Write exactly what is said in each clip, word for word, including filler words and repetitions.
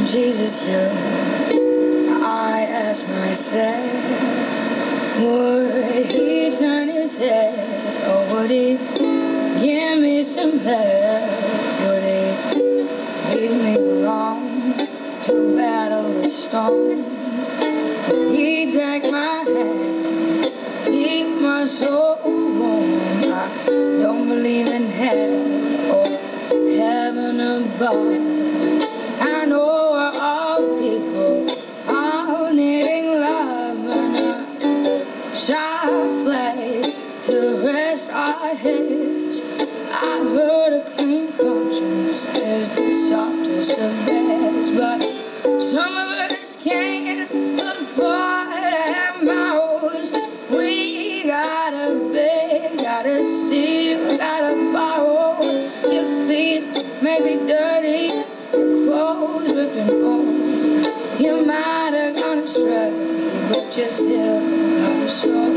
Jesus do? I ask myself, would he turn his head, or would he give me some help? Would he lead me along to battle the storm? Would he take my hand, keep my soul warm? I don't believe in hell or heaven above. I know we're all people, all needing love and a soft place to rest our heads. I've heard a clean conscience is the softest of beds, but some of us can't afford to have mouths. We gotta beg, gotta steal, gotta borrow. Your feet may be dirty, your clothes ripping old. You might have gone astray, but you still have a soul.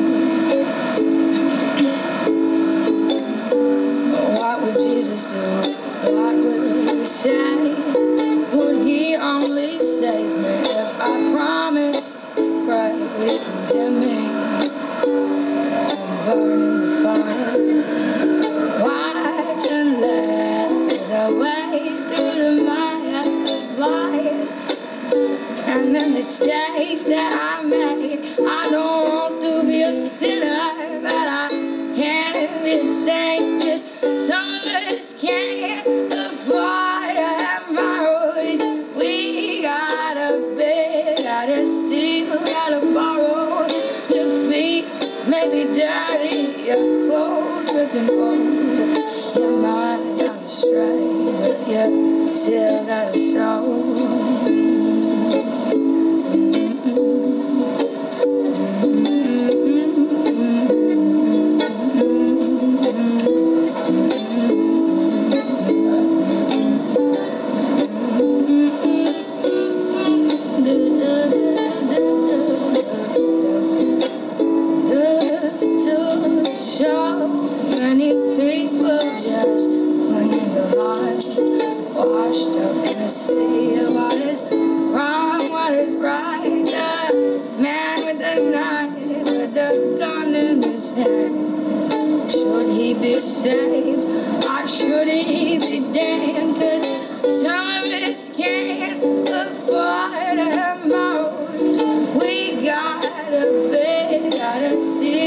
What would Jesus do? What would he say? Would he only save me if I promised to pray? Would he condemn me and burn in the fire? Watch and let as I wade through the mire of life, and the mistakes that I made. I don't want to be a sinner, but I can't be a saint. Just some of us can't afford to have morals. We gotta beg, gotta steal, gotta borrow. Your feet may be dirty, your clothes ripping old. You might have gone astray, but you still got a soul. Many people just clinging to life, washed up in a sea of what is wrong, what is right. The man with the knife, with the gun in his hand, should he be saved or should he be damned? Cause some of us can't afford our mouths. We gotta beg, gotta steal.